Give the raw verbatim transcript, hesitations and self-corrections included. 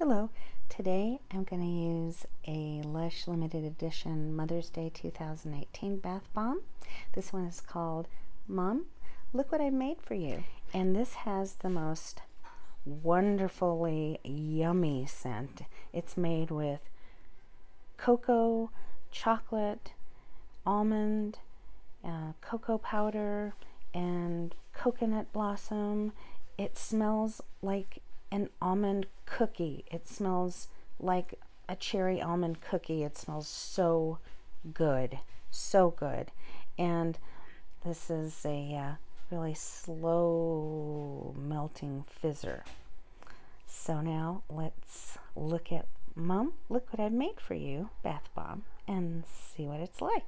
Hello, today I'm going to use a Lush limited edition Mother's Day two thousand eighteen bath bomb. This one is called Mom, Look What I Made For You. And this has the most wonderfully yummy scent. It's made with cocoa, chocolate, almond, uh, cocoa powder, and coconut blossom. It smells like an almond cookie. It smells like a cherry almond cookie. It smells so good, so good. And this is a uh, really slow melting fizzer. So now let's look at Mom, Look What I've Made For You bath bomb and see what it's like.